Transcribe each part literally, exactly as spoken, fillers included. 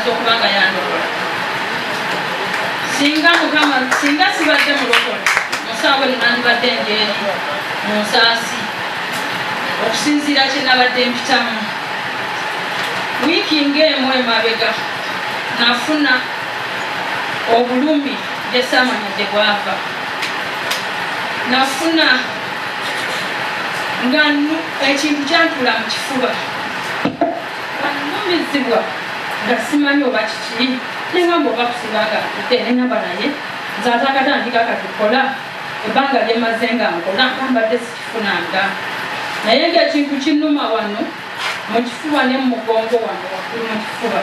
yebaza okubanga yandokola singa mukama singa sibadde mulokola musawe nandibadde njeeri mu nsaasi okusinziira kye nabadde mpitamu wiiki ng'emu emabega nafuna obulumi gyesaamanya gye bwava nafuna nga ekintu kyantula mu kifuba numizibwa nga simanyi oba kiki nengamba oba kusibanga ate nengamba naye nzaatakatandika katukola ebbanga lyemaze nga nkola kambadde sikifunanga naye ngaekintu kinuma wano mu kifuba ne mu mugongo wano waggulu mu kifuba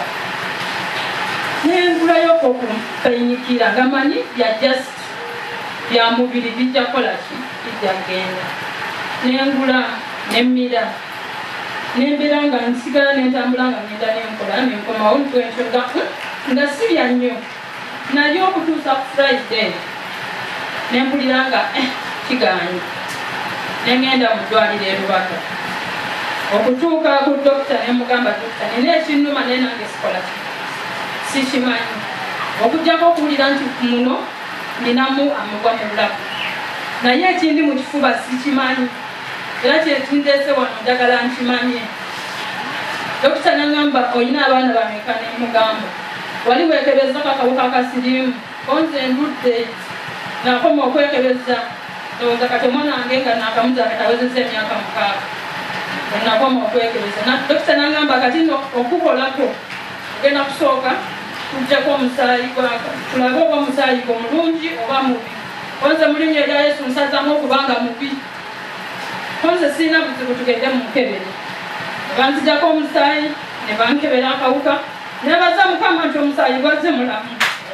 nengulayo okumpainikira nga manyi bya just bya mubiri bijja kola ki bijja genda nengula nemmira nembeera nga nsigala nentambula nga ngenda nenkola nenkomawo ntwentyo nga nga sibya nnyo naye okutuusa ku Friday nempulira nga kiganye nengenda mu ddwaliro erubaga okutuuka ku dokita nemugamba dokita nina ekinnuma naye nange sikola ki sikimanyi okugjako okuwulira nti muno ninamu amugwa mu bulago naye ekindi mu kifuba sikimanyi era kyekindeese wano njagala nkimanye dokita nangamba olina abaana bameka nemugamba wali wekebeza kakawuka kasirimu konze ndudde nakoma okwekebeza ndowooza kati omwana wange nga nakamuza katawezeza emyaka mukaaga nakoma okwekebeza dokita nangamba kati okukolako ogenda kusooka tujjako omusaayi gwaka tulabe oba omusaayi gwo mulungi oba mubi konze mulimu erya Yesu nsazamu okubanga mubi konze sirina buzibu tugende mukebere banzijako omusaayi ne bankebera akawuka nebaza mukama nti omusaayi gwazze mulamu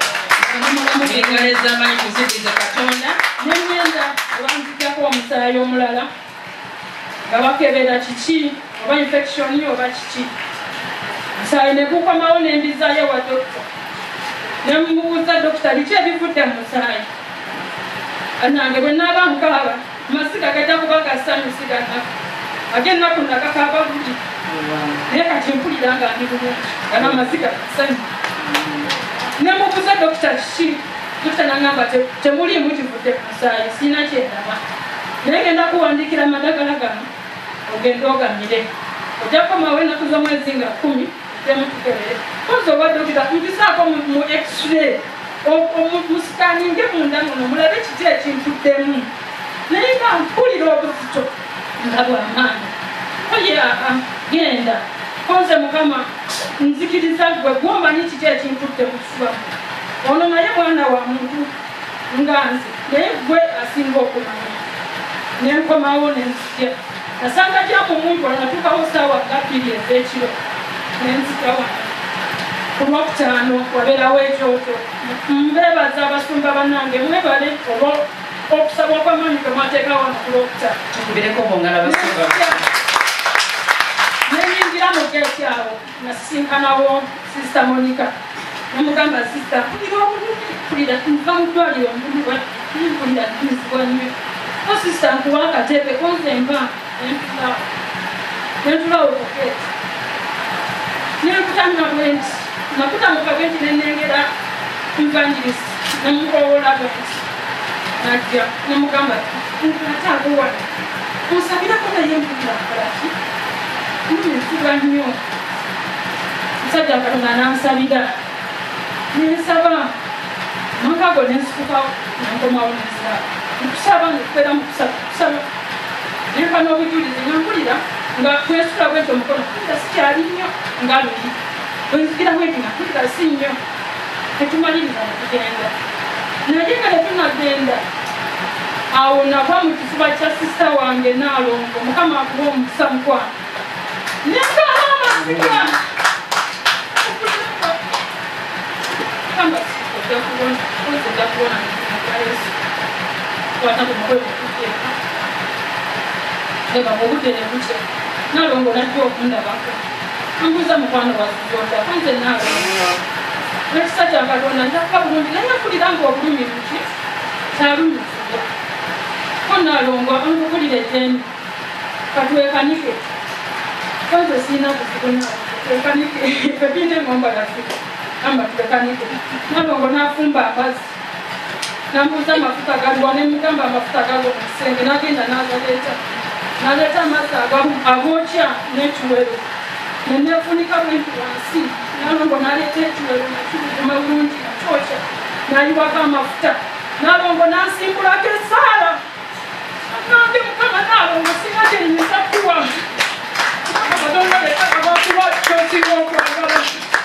engaleza amanyi kuzikiza Katonda nengenda banzijako omusaayi omulala nga bakebera kiki oba infection oba kiki musaayi negukomawo nembizayo wa dokita nemubuuza dokita liki ebivudde mu musaayi nange bwe naaba nkaaba masiga gajja kuba gasanyusigana ate ennaku nakakaaba buli naye kati mpulira nga ndi bulungi nga n'amasiga gasanyu nemubuuza dokita kiki dokita nangamba temuliimu kivudde ku musaayi siina kyendaba naye genda kuwandiikira amadagala gano ogende ogamire ojja kukomawo ennaku z'omwezi nga kumi temutukebere kozi oba dokita mpisaako mu x-ray musikaninge munda muno mulabe kiki ekintuddemu naye nga mpulira obuzito nga bwamaanyi oye aa genda konze mukama nzikiriza gwe gwomanyi kiki ekintutte mu kifubamu ono naye mwana wa muntu nga nze naye gwe asinga okumanya nenkomawo nenzija nasanga gyamu muntu wanatuukawo saawa nga bbiri ez'ekiro nenzika wano ku lwokutaano wabeerawo ekyoto mbeebaza abasumba bannange mwebale oba okusaba okw'amaanyi kwemwateeka wano ku lwokutaano tukubireko bongala basumba neyingira mu geeti awo nasisinkanawo sisita Monica nemugamba sisita mpulira obulungi mpulira nva mu ddwaliro mbulibwa mpulira ntumizibwa nnyo o sisita nkuwa akatebe konze mba nentulawo nentulawo ku geeti nenkutamya bwenti nakutamuka bwenti nenengera evangelist nemukowola bwenti najja nemugamba nkataakuwala onsabirako naye mpulira nkolaki nsiba nnyo musajja Katonda nansabira nensaba makago nensifukawo nenkomawo nensaba nkusaba nekubeera mukusaba nenka n'obujulizi nampulira nga kwesula bwenti omukono mpulira sikyali nnyo nga luli bwenzigira bwenti nga mpulira si nnyo tetumaliriza nekugenda naye nga tetunagenda awo nava mu kifuba kya sisita wange Naalongo mukama akuwa omukisa mukwana nenkaaba amasiga kamba ojja kubona ojja kubona nga Yesu kwata ku mukono okuteeka leba obudde ne bukya Naalongo najja okundabako ambuuza mukwano wazigonda kwanze Naalongo n'ekisa kya Katonda njaka bulungi naye mpulira nga obulumi buki kyalumizibwa ko Naalongo ankugulira ejjembe katwekanike kwanze siina buzibu Naalongo twekanike ebinde ngomba yafika kamba tukaniko nalongo nafumba amazzi nambuza amafuta galiwa ne mugamba amafuta gago musenge nagenda nazaleeta naleeta amazzi agokya n'ekiwero nenefunika bwintu wansi nalongo naleeta ekiwero nakibuguma bulungi nakyokya nayiwako amafuta nalongo nansimbulako esaala nambe mukama nalongo singa kyenyisa kuwa katonda leeta kabakuwa kyosinga okwagala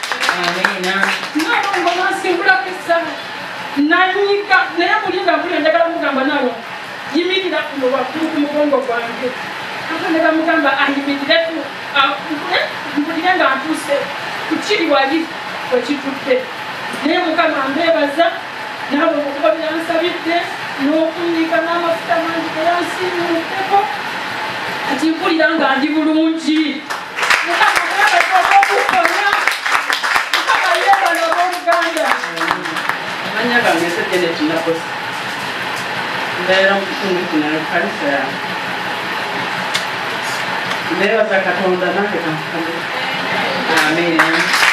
nalongo nansimbulako esaala nanyika naye mulinga mpulira njagala mugamba nalongo yimirira kuno waggulu ku mugongo gwange ate ne bamugamba ayimirireku mpulire nga ntuuse kukiri wali wekitudde naye mukama mbeebaza nabo okuba byansabidde n'okunyiika n'amafuta mangi geyansiimuddeko kati mpulira nga ndi bulungi mukama mwebaza olw'okukola mukama yeebala olw'oluganda amanya gange esejjene kinakosa mbeera mu kitundu kino ekanisa yange neebaza katonda nange kamukamira amen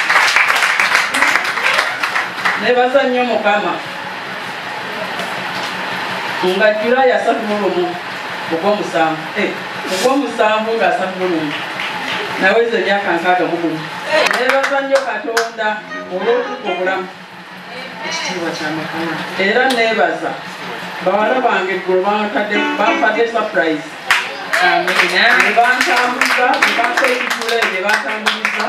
neebaza nnyo mukama nga julayi asatu mu lumu ogw'omusanvu ogw'omusanvu nga asatu mu lumu naweza emyaka nkaaga mu gumu neebaza nnyo katonda olw'okupa obulamu ekitiibwa kya mukama era neebaza bawala bange eggulo bampadde surprise nebantambuza nebansa ekijula ne bantambuliza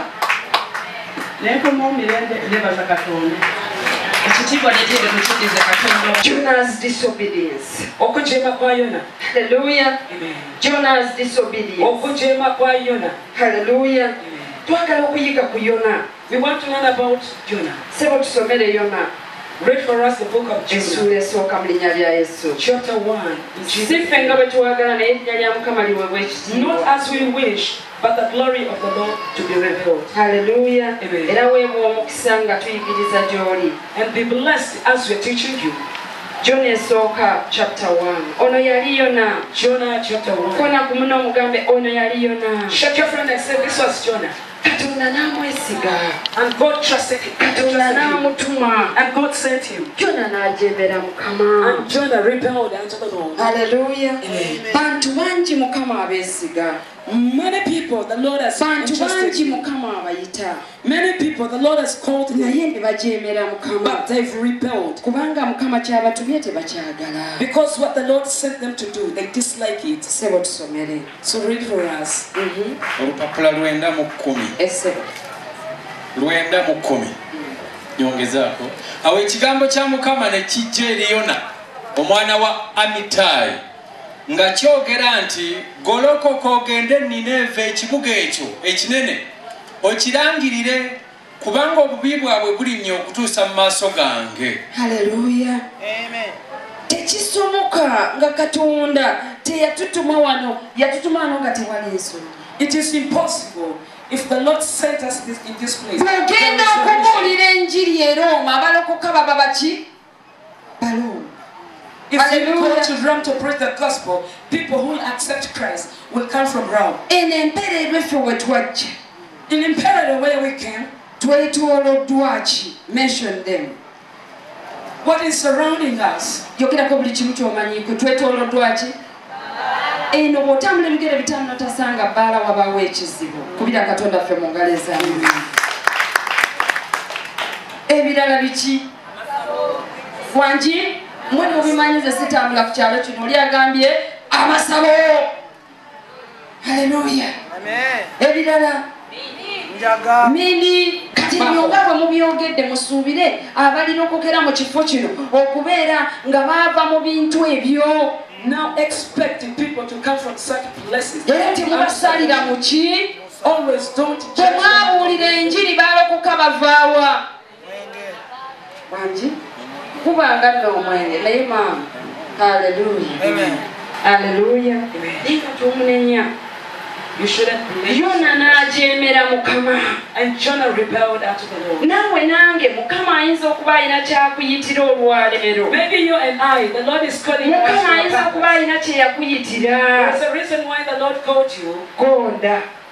nenkoma omirembe nebaza katonda ekitiibwa netende tukiddize katonda. Jonah's disobedience. Okujeema kwa Yona. Hallelujah. Amen. Jonah's disobedience. Okujeema kwa Yona. Hallelujah. Twagala okuyiga ku Yona. We want to learn about Jonah. Sebo tusomere Yona. Read for us the book of Jonah. Essuula esooka mu linnya lya Yesu. Chapter one. Siffe nga bwe twagala naye erinnya lya Mukama liweebwa ekitiibwa. Not as we wish, but the glory of the Lord to be revealed. Hallelujah. Amen. Era weebwa omukisa nga tuyigiriza gy'oli. And be blessed as we're teaching you. Jonah esooka chapter one. Ono yali Yona. Jonah chapter one. Kona ku muno omugambe ono yali Yona. Shake your friend and say, this was Jonah. Katonda n'amwesiga. And God trusted him. Katonda n'amutuma. And God sent him. Jonah n'ajeemera Mukama. And Jonah rebelled unto the Lord. Hallelujah. Amen. Bantu bangi Mukama abeesiga. Many people the Lord has Bantu bangi entrusted. Mukama abayita. Many people the Lord has called them, Naye ne bajeemera Mukama. but they've rebelled. Kubanga Mukama ky'abatumye tebakyagala. Because what the Lord sent them to do, they dislike it. Ssebo tusomere. So read for us. Mhm. Olupapula lwenda mu kkumi. Essebo. Lwenda mu kkumi. Nyongezaako. Awo ekigambo kya Mukama ne kijja eri Yona, omwana wa Amitai, nga kyogera nti golokoka ogende Nineeve ekibuga ekyo ekinene okirangirire kubanga obubi bwabwe bulinnye okutuusa mu maaso gange. Hallelujah. Amen. Tekisomoka nga Katonda teyatutuma wano, yatutuma wano nga tewali ensonga. It is impossible if the Lord sent us this, in this place. Bw'ogenda okubuulira enjiri e Roma abalokoka baba baki? Balooma. If you Hallelujah. go to Rome to preach the gospel, people who accept Christ will come from Rome. Eno empeererwa effe we twajja. In imperative where we came, Twetooloddwa ki? Mention them. what is surrounding us? Yogerako buli kimu ky'omanyiiko. Twetooloddwa ki? Eno bw'otambula ebigere bitaano tasanga bbaala wabaawo ekizibu. Kubira Katonda ffe mu ngalo ezamu. Ebirala biki? Wangi? Mwe mubimanyize sitambula ku kyalo kino. Oli agambye amasabo. Haleluya. Amen. Ebirala? Njaga. Mini. Kati ebyo nga bwe mubyogedde musuubire abalirokokera mu kifo kino okubeera nga baava mu bintu ebyo. Now expecting people to come from such places. Era temubasalira mu ki? Always don't judge them. Temwabuulira enjiri balokoka bavaawa. Wangi? Kubanga nno omwenge naye maama. Haleluya. Amen. Haleluya. Naye katomunenya. You shouldn't believe. Yona n'ajeemera Mukama. And Jonah rebelled unto the Lord. Naawe nange Mukama ayinza okuba alina kyakuyitira olwaleero. Maybe you and I, the Lord is calling us. Mukama to a ayinza okuba purpose. alina kye yakuyitira. There's a reason why the Lord called you. Gonda.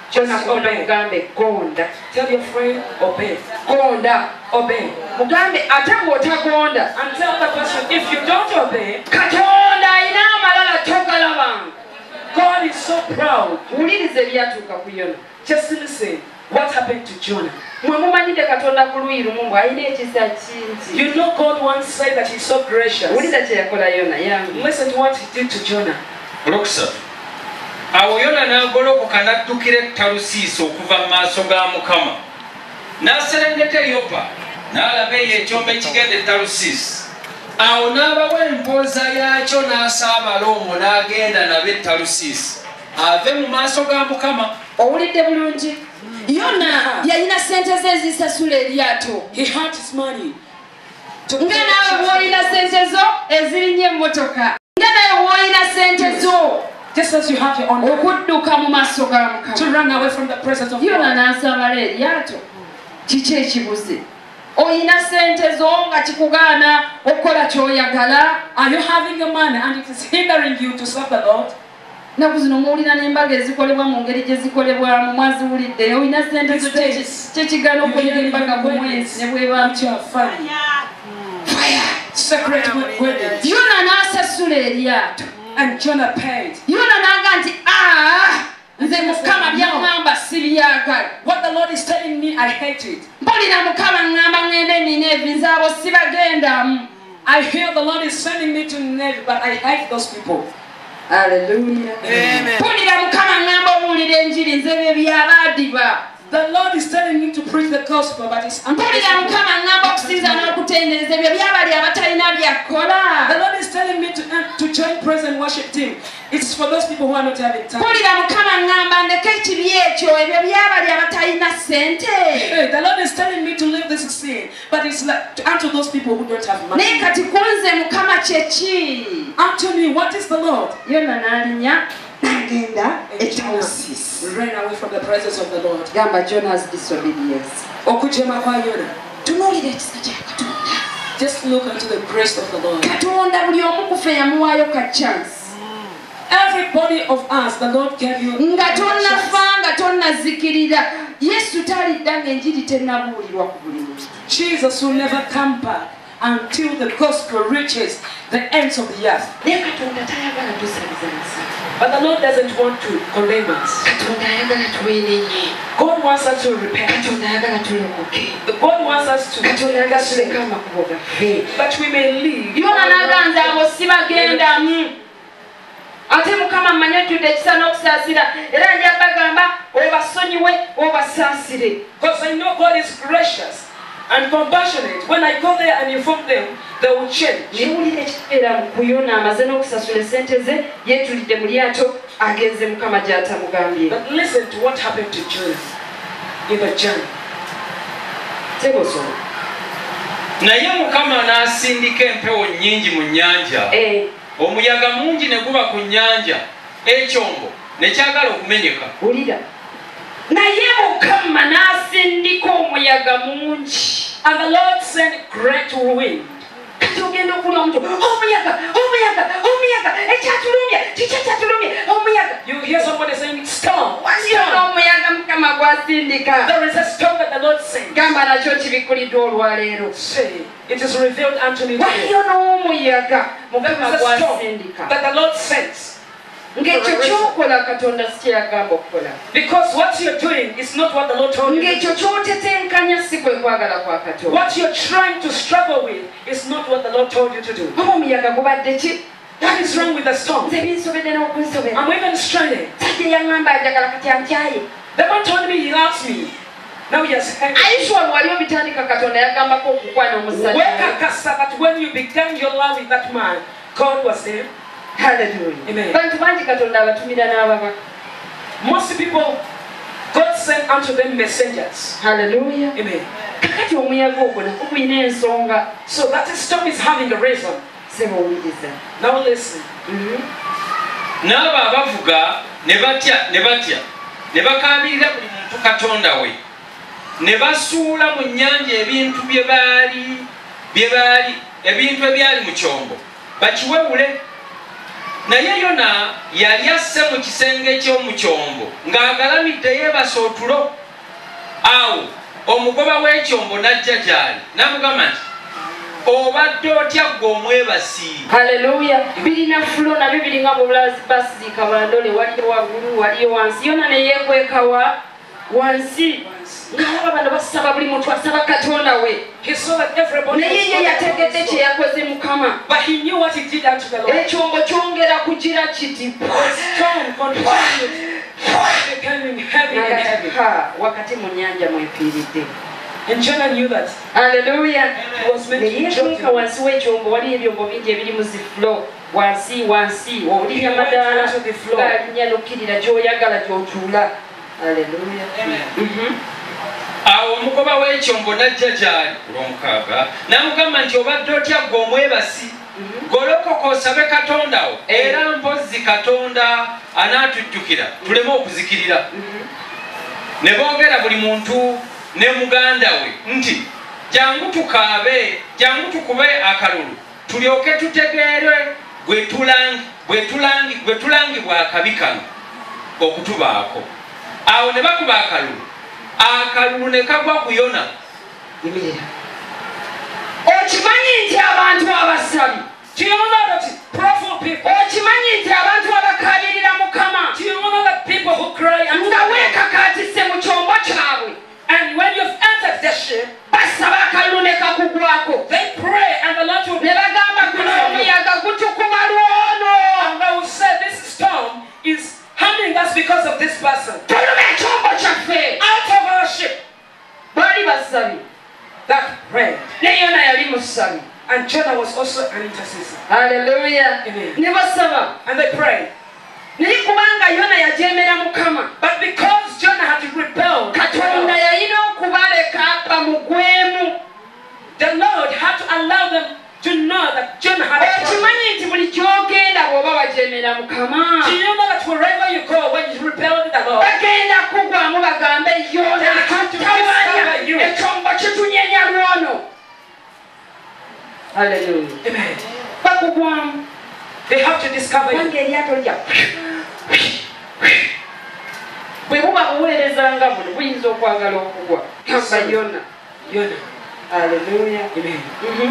Kyona konda mugambe gonda. Tell your friend, obey. Gonda. Obey. Mugambe ate bw'otagonda. And tell the person, if you don't obey, Katonda alina amalala togalabanga. God is so proud. Wuliriza ebyatuuka ku Yona. Just listen. What happened to Jonah? Mwe mumanyidde Katonda ku luuyi lumu mbw alina ekisa kingi. You know God once said that he's so gracious. Wuliriza kye yakola Yona yange. Listen to what he did to Jonah. Olwokusatu. Awo Yona n'agolokoka n'addukira e Talusiisi okuva mu maaso ga Mukama. N'aserengeta e Yopa n'alaba eyo ekyombo ekigenda e Talusiisi. Awo n'abawa empooza yaakyo n'asaabala omwo n'agenda nabo e Talusiisi ave mu maaso ga Mukama. Owulidde bulungi? Yona yalina sente ze ezisasula eryato. He had his money. Nga naawe bw'olina sente zo ezirinya emmotoka. Nga nawe bw'olina sente zo. Just as you have your own money. Okudduka mu maaso ga Mukama. To run away from the presence of Yona God. n'asabala eryato. Kiki ekibuze? Oyina sente zo nga kikugaana okukola ky'oyagala. Are you having your money and it is hindering you to serve the Lord? Naku zino muwulira n'embaga ezikolebwa mu ngeri gye zikolebwamu mwaziwulidde. Oyina sente zo kyekigaana okuyiga embaga ku mwezi ne bweba Fire. Secret wedding. Yona n'asasula eryato. And Jonah paid. Yona n'aga nti ah nze Mukama by'aŋŋamba sibyagala. What the Lord is telling me, I hate it. Mpulira Mukama ŋŋamba ŋŋende e Nineeve nze abo sibagendamu. I hear the Lord is sending me to Nineveh, but I hate those people. Hallelujah. Amen. Mpulira Mukama ŋŋamba obuulira enjiri nze bye byabaadiba. The Lord is telling me to preach the gospel, but it's Mpulira Mukama ŋŋamba okusinza n'okutendereza ebyo byabali abatalina byakola. the Lord is telling me to, uh, to join praise and worship team. It's for those people who are not having time. Mpulira Mukama ŋŋamba ndeke ekibi ekyo ebyo byabali abatalina ssente. Hey, the Lord is telling me to leave this sin, but it's like to, unto those people who don't have money. Naye kati kunze Mukama kye ki? Unto me, what is the Lord? Yona n'alinnya n'agenda e Talusiisi. Ran away from the presence of the Lord. Gamba Jonah's disobedience. Okujema kwa Yona. Tunuulira ekisa kya Katonda. Just look unto the grace of the Lord. Katonda buli omu ku ffe yamuwaayo ka chance. Everybody of us, the Lord gave you Nga a chance. tonnafa nga tonnazikirira. Yesu talidda ng'enjiri tennabuulirwa ku buli muntu. Jesus will never come back until the gospel reaches the ends of the earth. Naye Katonda tayagala tusalizanisa. But the Lord doesn't want to condemn us. Katonda ayagala twenenye. God wants us to repent. Katonda ayagala tulokoke. God wants us to Katonda ayagala tuleke amakubo gaffe. that we may live. Yona n'aganza abo sibagendamu. Ate Mukama mmanyi ojjudde ekisa n'okusaasira era nja bagamba obasonyiwe obasaasire. Because I know God is gracious and compassionate. When I go there and inform them, they will change. Newulira ekibeera ku Yona amaze n'okusasula esente ze yeetulidde mu lyato agenze Mukama gy'atamugambye. But listen to what happened to Jonah in the journey. Tebosobola. Naye Mukama n'asindika empewo nnyingi mu nnyanja. Eh. Omuyaga mungi ne guba ku nnyanja, ekyombo ne kyagala okumenyeka. Wulira. Naye Mukama n'asindika omuyaga mungi. And the Lord sent great wind. Kati ogenda okulya omuntu omuyaga omuyaga omuyaga ekyatulumya kiki ekyatulumya omuyaga. You hear somebody saying, storm. Waliyo n'omuyaga Mukama gw'asindika. There is a storm that the Lord sent. Gamba nakyo kibikuliddwa olwaleero. Say, it is revealed unto me today. Waliyo n'omuyaga There Mukama is a storm gw'asindika. that the Lord sends. Ng'ekyo ky'okola Katonda si kye yagamba okukola. Because what you're doing is not what the Lord told you to Ng'ekyo do. ky'otetenkanya si kwe kwagala kwa Katonda. What you're trying to struggle with is not what the Lord told you to do. Oba omuyaga gubadde ki? That is wrong with the storm. Nze binsobedde n'okunsobera. I'm even stranded. Sajja yaŋŋamba ajagala kati antyaye. The man told me he loves me. Now he has heard me. Aisha wali obitandika Katonda yagambako okukwana omusajja. Weka kasa, but when you began your love with that man, God was there. Hallelujah. Amen. Bantu bangi Katonda abatumira n'ababaka. Most people, God sent unto them messengers. Hallelujah. Amen. Kakati omuyaga ogwo nagwo gulina ensonga. So that storm is having a reason. Seba owuliriza. Now listen. N'abo abavuga ne batya ne batya ne bakaabirira buli muntu Katonda we ne basuula mu nnyanja ebintu bye baali bye baali ebintu ebyali mu kyombo bakiwewule naye Yona yali asse mu kisenge ky'omu kyombo ng'agalamidde yeebase otulo. Awo omugoba w'ekyombo n'ajja gy'ali n'amugamba nti obadde otya ggwe omwebasi. Haleluya. Birina fulo nabyo biringa mu basiika bandole, waliyo waggulu waliyo wansi. Yona ne yeekwekawa wansi ng'alaba bano basaba buli muntu asaba Katonda we. Naye ye yategedde kye yakoze Mukama. Ekyombo kyongera kugira kiti wakati mu nnyanja mwefiiridde. And Jonah knew that. Hallelujah. He was meant to jump in. Wansi w'ekyombo wali ebyombo bingi ebirimu ziflo wansi wansi owulira amadaala galinya n'okkirira gy'oyagala gy'otuula. Hallelujah. Awo omugoba w'ekyombo n'ajja gy'ali olw'omukaaga n'amugamba nti obadde otya ggwe omwebasi, golokoka osabe Katonda wo era mpozzi Katonda anaatujjukira tuleme okuzikirira. Ne boogera buli muntu ne muganda we nti jangu tukaabe, jangu tukube akalulu tulyoke tutegeere gwe tulangi gwe tulangi gwe tulangibwa akabi kano okutubaako. Awo ne bakuba akalulu, akalulu ne kagwa ku Yona. Okimanyi nti abantu abasabi, okimanyi nti abantu abakabirira Mukama nga weekakaatise mu kyombo kyabwe. And when you've entered the ship, basaba akalulu ne kakugwako. They pray and the Lord will ne bagamba guno omuyaga gutukuma lwono. And they will say this storm is harming us because of this person. Tulume ekyombo kyaffe out of our ship. Bali basabi. That prayed. Ne Yona yali musabi. And Jonah was also an intercessor. Hallelujah. Amen. Ne basaba. And they prayed. Naye kubanga Yona yajeemera Mukama. But because Jonah had rebelled, Katonda yalina okubaleka bamugwemu. The Lord had to allow them to know that Jonah had a problem. Okimanyi nti buli gy'ogenda bw'oba wajeemera Mukama. Do you know that wherever you go, when you rebel with the Lord, bagenda kugwamu bagambe Yona tawanya ekyombo kitunyenya lwono. Hallelujah. Amen. Bakugwamu. They have to discover you. Bwe buba buweerezanga buno buyinza okwagala okugwa. Kamba Yona. Yona. Hallelujah. Amen.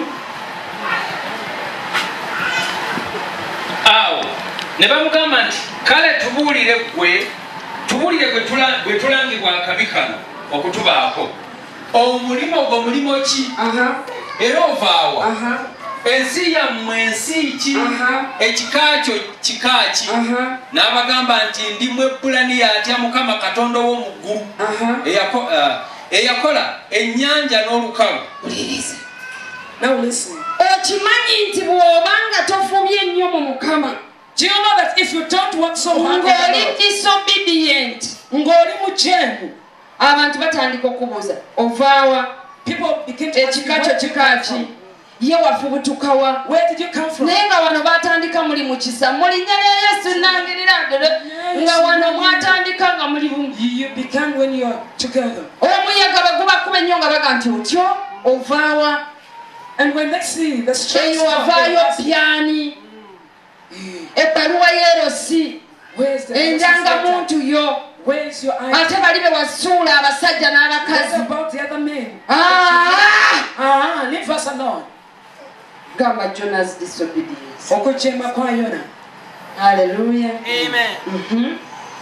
Awo ne bamugamba nti kale tubuulire ggwe tubuulire gwe tulangibwa akabi kano okutubaako. Omulimo gwo mulimo ki? Era ovaawa? Ensi yammwe ensi ki? Ekika kyo kika ki? N'abagamba nti ndi Mwebbulaniya atya Mukama Katonda w'omu ggulu eyakola ennyanja n'olukalu. Now listen. Okimanyi nti bw'obanga tofubye nnyo mu Mukama. Do you know that if you don't work so hard, ng'oli disobedient, ng'oli mujeemu, abantu batandika okubuuza ovaawa? People begin to ask you, ekika kyo kika ki? Ye wafubutukawa? Where did you come from? Naye nga wano batandika muli mu kisa mu linnya lya Yesu nangirira nga wano mwatandika nga muli bumu. You began when you are together. Omuyaga bwe gubakuba ennyo nga baga nti otyo ovaawa? And when they see the strength eyo wavaayo pyani ebbaluwa y'erosi enjangamuntu yo ate bali be wasuula abasajja n'abakazi gamba Jonah's disobedience okujeema kwa Yona. Hallelujah. Amen.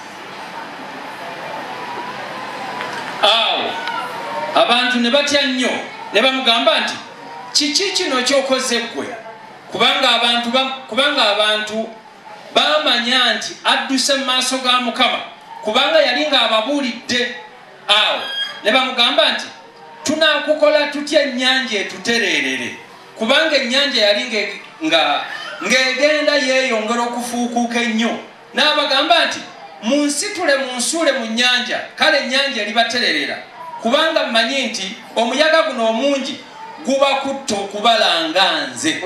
Awo abantu ne batya nnyo ne bamugamba nti kiki kino kyokoze ggwe kubanga abantu kubanga abantu bamanya nti adduse mu maaso ga Mukama kubanga yali nga ababuulidde. Awo ne bamugamba nti tunaakukola tutya ennyanja etutereerere kubanga ennyanja yali nga ng'egenda yeeyongera okufuukuuka ennyo. N'abagamba nti munsitule munsuule mu nnyanja kale ennyanja eribatererera kubanga mmanyi nti omuyaga guno omungi guba kutta okubalanga nze.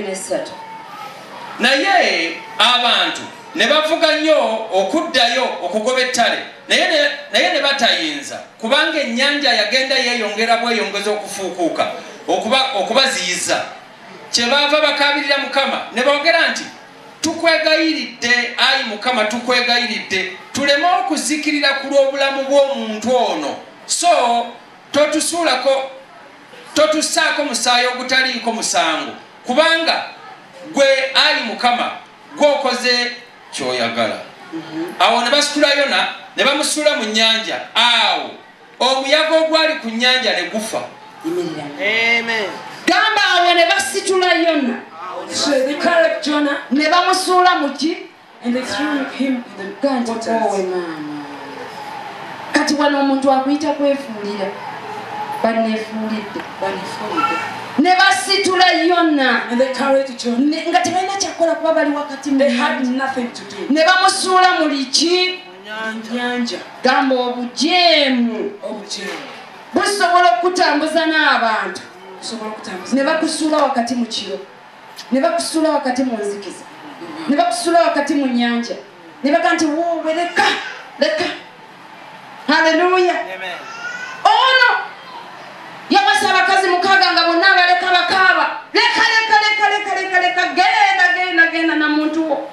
Naye abantu ne bavuga nnyo okuddayo okugoba ettale naye ne batayinza kubanga ennyanja yagenda yeeyongera bweyongeza okufuukuuka okubaziyiza. Kyebaava bakaabirira Mukama ne boogera nti tukwegayiridde ayi Mukama tukwegayiridde tuleme okuzikirira ku lw'obulamu bw'omuntu ono so totusuulako totusaako musaayi ogutaliiko musango kubanga gwe ayi Mukama gwokoze kyoyagala awo ne basitula Yona ne bamusuula mu nnyanja awo omuyaga ogwali ku nnyanja ne gufa. Amen. Gamba awo ne basitula Yona. So they carried Jonah ne bamusuula mu ki and they threw him in the waters. Kati wano omuntu akuyita kwefuulira baneefuulidde ne basitula Yona and they carried Jonah nga tebalina kyakola kuba bali wakati mu they had nothing to do ne bamusuula mu liki nyanja. Gamba obujeemu busobola okutambuza n'abantu ne bakusuula wakati mu kiro ne bakusuula wakati mu nzikiza ne bakusuula wakati mu nnyanja ne baga nti woowe leka leka. Haleluya. Ono yabasa abakazi mukaaga nga bonna abaleka bakaaba leka leka leka leka leka leka genda genda genda na muntu wo.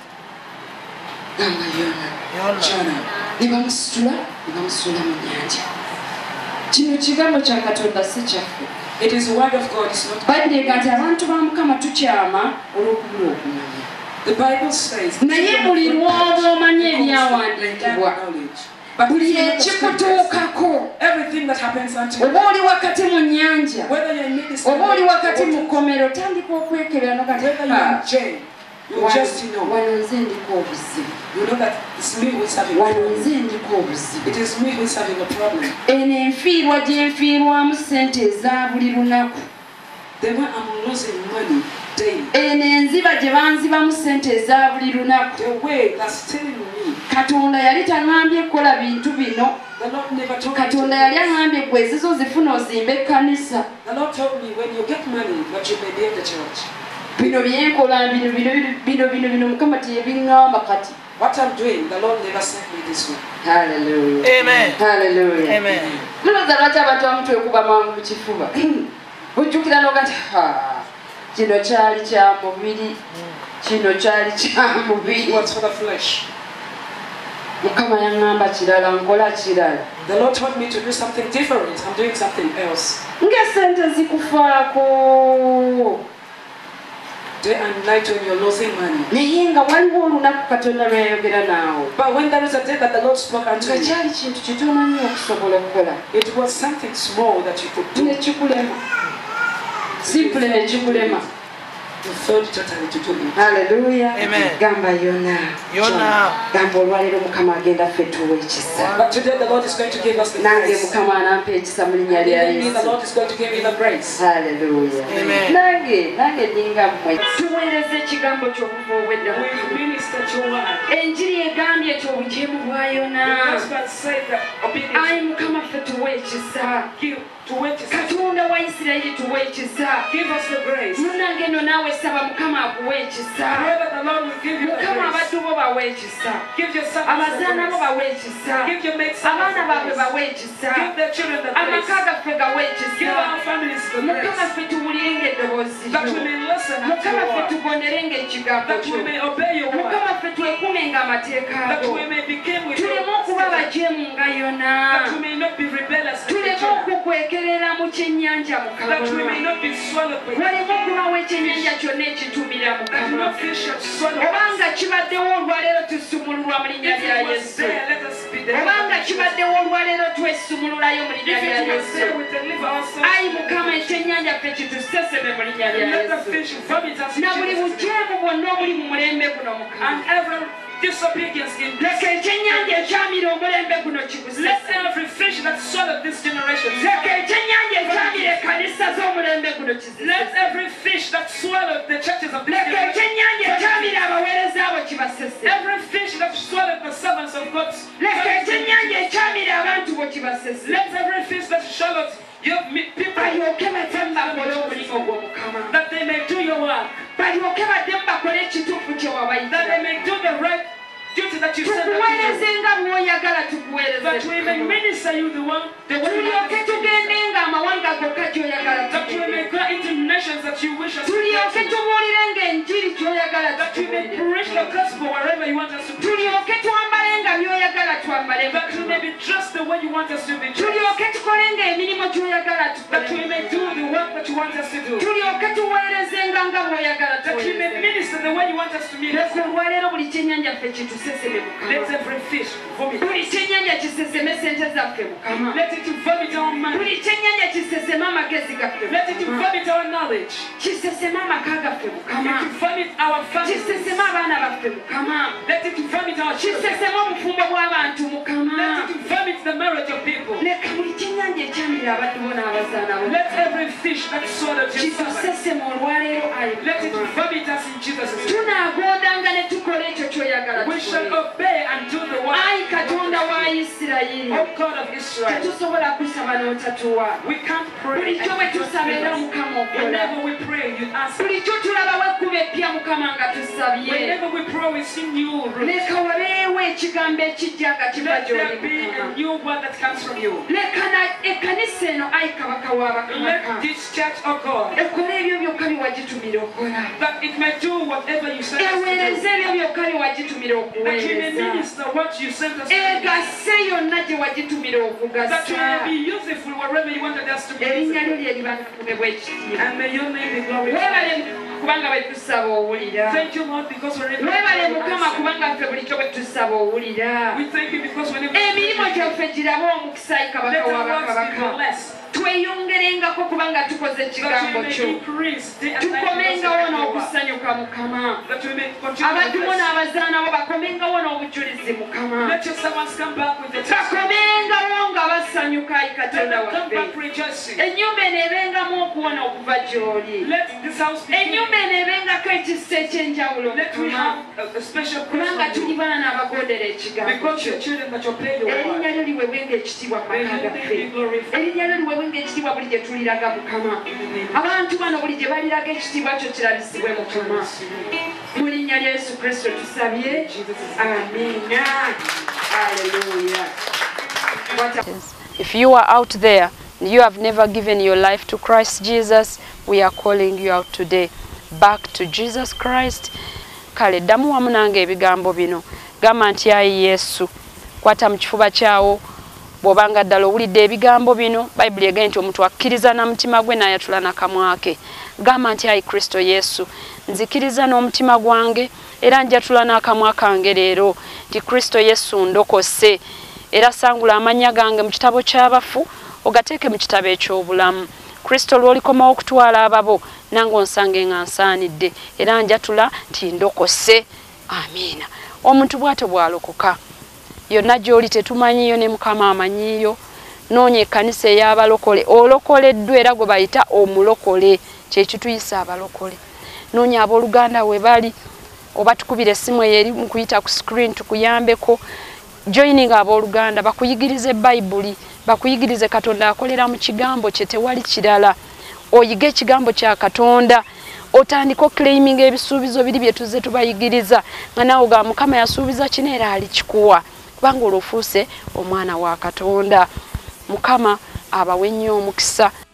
Gamba Yona ne bamusitula ne bamusuula mu nnyanja. Kino kigambo kya Katonda si kyaffe. It is the word of God, it's not. Bayibuli egati abantu ba Mukama tukyama olw'okubula okumanya. The Bible says naye buli lw'oba omanya ebyawandiikibwa buli ekikutuukako everything that happens unto you, oba oli wakati mu nnyanja whether you're in this oba oli wakati mu kkomero tandika okwekebera whether you're in jail, you just know wano nze ndiko obuzibu you know that it's me who is having a wano problem. nze ndiko obuzibu It is me who is having a problem. eno enfiirwa gye nfiirwamu ssente eza buli lunaku Then when I'm losing money daily, eno enziba gye banzibamu ssente eza buli lunaku the way that's stealing me, Katonda yali taŋŋambye kukola bintu bino. the Lord never told me. Katonda yali aŋŋambye gwe ezizo zifuna ozimbe ekkanisa. The Lord told me when you get money, that you may be in the church. Bino byenkola bino bino bino bino bino Mukama teyebiŋŋamba kati. What I'm doing, the Lord never sent me this way. Hallelujah. Amen. Hallelujah. Amen. Mulowooza lwaki abantu abamu twekuba mangu mu kifuba? Ojjukira n'ogati kino kyali kya mubiri, kino kyali kya mubiri. What's for the flesh? Mukama yaŋŋamba kirala nkola kirala. The Lord told me to do something different. I'm doing something else. Ng'esente zikufaako. Day and night when you're losing money. Naye nga waliwo olunaku Katonda lw'ayogera naawe. But when there is a day that the Lord spoke unto Nga me, kyali kintu kitono nnyo okusobola okukola. it was something small that you could do. Ne kikulema. Simpule ne kikulema. You failed totally to do it. Hallelujah. Amen. Gamba Yona. Yona. Gamba olwaleero Mukama agenda ffe tuwa ekisa. But today the Lord is going to give us the Nange grace. Mukama anampa ekisa mu linnya lya Even me, the Yesu. Lord is going to give me the grace. Hallelujah. Amen. Nange nange ninga mmwe. Tuweereze ekigambo ky'obuva obwedda mu We minister your word. Enjiri egambye eti obujeemu bwa Yona. The husband said that obedience Ayi Mukama ffe tuwa ekisa. give to wait is Katonda wa Isirayiri tuwa ekisa. give us the grace. Munnange nno naawe saba Mukama akuwa ekisa. Whether the Lord will give you the Mukama grace. abaddu bo bawa ekisa. Give your sons Abazaana bo the bawa ekisa. grace. Give your mates Abaana the baabwe grace. bawa ekisa. Give their children the grace. Amaka gaffe gawa Give ekisa. our families the Mukama grace. ffe tuwulirenga eddoboozi That we lyo. may listen unto Mukama your ffe word. tugonderenga ekigambo That kyo. we may obey your word. Mukama ffe twekuumenga amateeka That go. we may begin with your Tuleme okuba word. bajeemu nga Yona. That we may not be rebellious like the Tuleme Jonah. okukwekerera mu kyennyanja That we may Mukama. not be swallowed by Waleme okubawo ekyennyanja kyonna ekitumira that Mukama. no fish shall swallow Obanga us. kibaddewo olwaleero tusumululwa mu linnya If lya it was Yesu. there, let us be there. Obanga kibaddewo olwaleero twesumululayo mu linnya If lya it was Yesu. there, we deliver ourselves. Ayi Mukama ekyennyanja ffe kituseseme mu linnya lya Let the Yesu. fish vomit us in Na buli Jesus' name. bujeemu bwonna obuli mu mulembe guno Mukama. And every disobedience in this. Leka ekyennyanja ekyamira omulembe guno Let kibusese. every fish that swallowed this generation. Leka ekyennyanja ekyamira ekkanisa z'omulembe guno Let kizisese. every fish that swallowed the churches of this Leka generation. ekyennyanja ekyamira abaweereza abo kibasese. Every fish that swallowed the servants of God. Leka ekyennyanja ekyamira abantu bo kibasese. Let every fish that swallowed your me- people. balyoke badde bakole omulimu gwo Mukama. That they may do your work. balyoke badde bakole ekituufu kye That they wabayitira. may do the right duty that you said that tukuweereze you do. nga bw'oyagala That we may tukuweereze. minister you the one. The one tulyoke tugende nga amawanga gokka gy'oyagala that we may tugende. go into nations that you wish us to go tulyoke to. tubuulire ng'enjiri gy'oyagala That we may tubuulire. want us to be. tulyoke twambalenga byoyagala twambale, That we may be dressed the way you want us to be dressed. tulyoke tukolenga emirimu gyoyagala That we tukole, may do the work that you want us to do. tulyoke tuweerezenga nga bw'oyagala That we may tuweereze. minister the way you want us to minister. Leka olwaleero buli kyennyanja ffe kituseseme Let Mukama, every fish vomit. buli kyennyanja kiseseme sente zaffe Mukama, Let it vomit our money. buli kyennyanja kiseseme amagezi gaffe Let it Mukama, vomit our knowledge. kiseseme amaka gaffe Mukama, Let it vomit our families. kiseseme abaana baffe Mukama, Let it vomit our children. kiseseme obufumbo bw'abantu Mukama. Let it vomit the marriage of people. Leka buli kyennyanja ekyamira abaddu bo n'abazaana bo Let every fish that swallowed your servant. kituseseme olwaleero ayi Let it Mukama. vomit us in Jesus' name. tunaagondanga ne tukola ekyo ky'oyagala We shall tukole. obey and do the work. ayi katonda wa Isirayiri, O God of Israel. tetusobola kusaba n'otatuwa. We can't pray. bulijjo bwe tusaba era Mukama okola, Whenever we pray, you answer. bulijjo tulabawo ekkuba eppya Mukama nga tusabye. Whenever we pray, we see new roots. leka wabeewo ekigambo ekijja nga kiva Let gy'oli there be a Mukama. new word that comes from you. leka na ekkanisa eno ayi kabaka wa bakabaka Let this church, oh God, ekola ebyo byokka bye wagitumira okola, that it may do whatever you sent us to eweereze do. ebyo byokka bye wagitumira That we may okuweereza, minister what you sent us to do. egasse yonna gye wagitumira That we okugasa. may be useful wherever you wanted us to be erinnya lyo useful. lye libakubebwa ekitiibwa. And may your name be glorified. weebale kubanga bwe tusaba owulira, Thank you, Lord, because whenever we weebale pray, you Mukama answer. kubanga ffe bulijjo bwe tusaba owulira. We thank you because whenever we emirimu pray, gyaffe girabe omukisa ayi let kabaka our wa works be bakabaka, blessed. tweyongerengako kubanga tukoze That ekigambo we may kyo, increase day and night. tukomengawo because of your word. n'okusanyuka Mukama, That we may continue to abaddumu bless. n'abazaana bo bakomengawo n'obujulizi Mukama, Let your servants come back with the testimony. bakomengawo nga basanyuka ayi Let katonda them come waffe. back rejoicing. ennyumba eno ebengamu okuwona okuva gy'oli, Let this house be ennyumba eno ebengako ekisa ekyenjawulo Let we Mukama, have a, a special prayer kubanga for tuli you. baana n'abagondera ekigambo Because kyo. your children that you pay the erinnya word. lyo liwewenga ekitiibwa mu May maka your name gaffe, be glorified. erinnya lyo liwewenga ekitiibwa buli gye tuliraga Mukama. abantu bano buli gye baliraga ekitiibwa kyo kirabisibwe Mukama. mu linnya lya Yesu Kristo tusabye, amiina. Hallelujah. What a- If you are out there and you have never given your life to Christ Jesus, we are calling you out today back to Jesus Christ. Kale ddamu wamu nange ebigambo bino, gamba nti ayi Yesu, kwata mu kifuba kyawo bw'obanga ddala owulidde ebigambo bino. Bayibuli egambye nti omuntu akkiriza na mutima gwe n'ayatula n'akamwa ke. Gamba nti ayi Kristo Yesu, nzikiriza n'omutima gwange era njatula n'akamwa kange leero nti Kristo Yesu ndokose, era sangula amanya gange mu kitabo ky'abafu ogateeke mu kitabo eky'obulamu. Kristo lw'olikomawo okutwala ababo nange onsange nga nsaanidde era njatula nti ndokose. Amiina. Omuntu bw'atyo bw'alokoka, yonna gy'oli tetumanyiyo ne Mukama amanyiyo. Noonya ekkanisa ey'abalokole, olokoleddwa era gwe bayita omulokole, kye kituyisa abalokole. Noonya abooluganda we bali, oba tukubira essimu eyo eri mu kuyita ku screen tukuyambeko. Joining abooluganda bakuyigirize Bayibuli, bakuyigirize Katonda akolera mu kigambo kye, tewali kirala. Oyige ekigambo kya Katonda, otandika claiming ebisuubizo biri bye tuzze tubayigiriza, nga naawe ga Mukama yasuubiza kino era alikikuwa, kubanga olwo ofuuse omwana wa Katonda. Mukama abawe nnyo omukisa.